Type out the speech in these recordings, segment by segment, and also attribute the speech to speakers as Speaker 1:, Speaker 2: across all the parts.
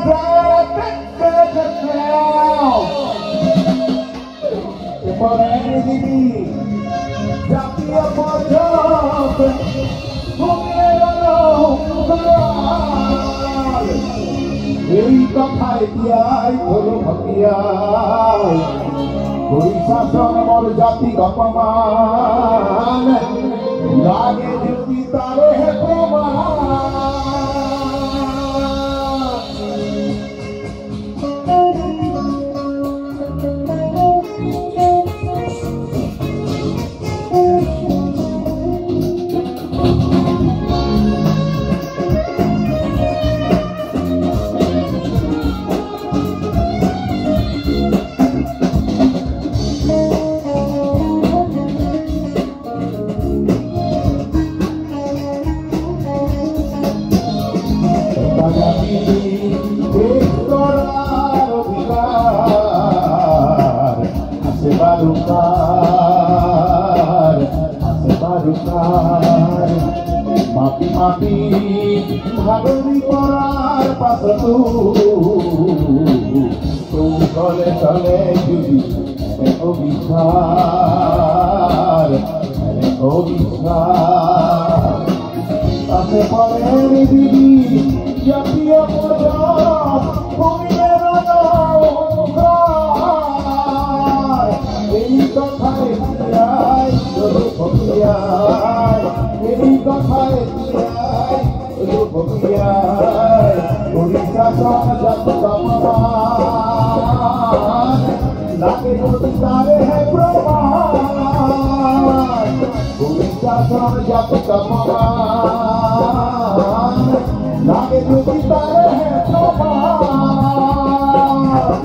Speaker 1: জাতীয় পর্যন্ত এই কথায় দিয়াই হলো ভাবিয়াই শাসন মোর জাতি অপমান লাগে যদি তারে প্রমাণ মাটি মাটি ভাগরি পড়ার পাশতু চলে চলে যদি অভিসার তাতে পরে দিদি জাতীয় এই কথায় এই কথায় লাগে যদি তারে প্রমাণ শাসন যত কমান লাগে যদি তারে প্রমাণ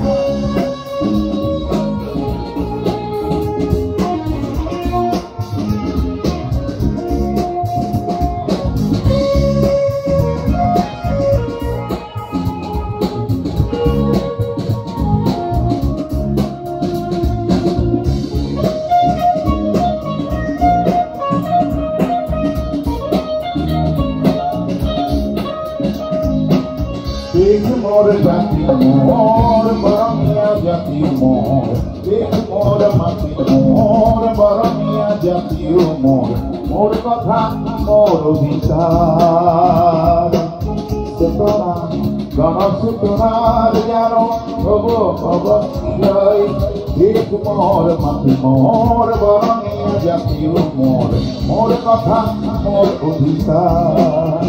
Speaker 1: मोर जाति मोर बरमिया जाति मोर देख मोर माटी मोर बरमिया जाति मोर मोर कथा मोर विचार चेतना गण चेतनार जानो हबो अवश्य देख मोर माटी मोर बरमिया जाति मोर मोर कथा मोर विचार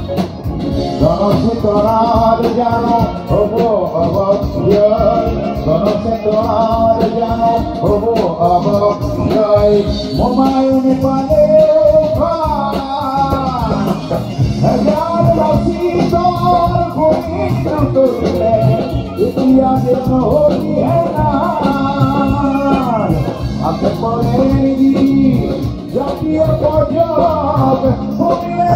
Speaker 1: गणचेतनार जानो हबो अवश्य गणचेतनार जानो हबो अवश्य मोमायने पाले हजार रसीदार गोविंद तुले इतिहास होती है ना आते पड़े जातीय पौजब होने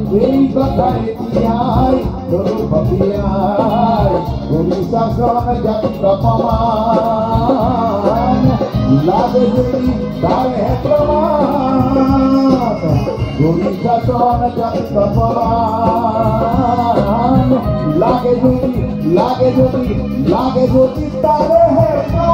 Speaker 1: এই কথায় পিয়াই তোর পিয়াই তোরি শাসন জাতি কপমান লাগে যদি তারে প্রমাণ তোরি শাসন জাতি কপমান লাগে যদি তারে